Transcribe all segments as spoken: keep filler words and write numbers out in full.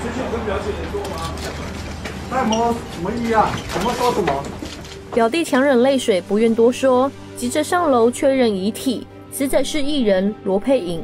近有跟表姐联络吗？那有没有什么异样？有没有说什么？ 表弟强忍泪水，不愿多说，急着上楼确认遗体，死者是艺人罗佩颖。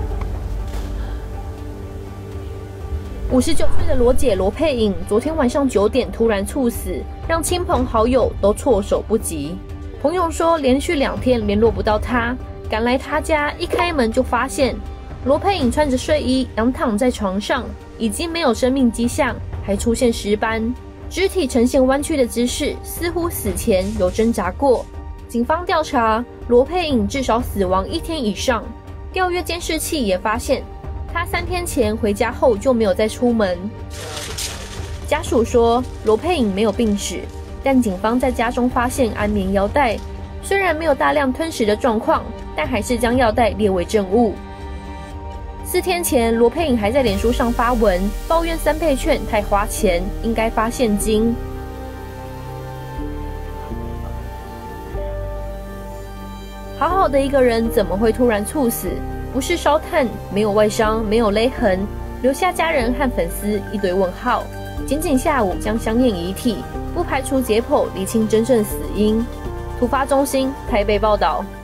五十九岁的罗姐罗佩颖，昨天晚上九点突然猝死，让亲朋好友都措手不及。朋友说，连续两天联络不到她，赶来她家，一开门就发现罗佩颖穿着睡衣仰躺在床上，已经没有生命迹象，还出现尸斑，肢体呈现弯曲的姿势，似乎死前有挣扎过。警方调查，罗佩颖至少死亡一天以上，调阅监视器也发现，她三天前回家后就没有再出门。家属说，罗佩颖没有病史，但警方在家中发现安眠药袋，虽然没有大量吞食的状况，但还是将药袋列为证物。四天前，罗佩颖还在脸书上发文抱怨三倍券太花钱，应该发现金。好好的一个人怎么会突然猝死？不是烧炭，没有外伤，没有勒痕，留下家人和粉丝一堆问号。仅仅下午将相验遗体，不排除解剖厘清真正死因。突发中心台北报道。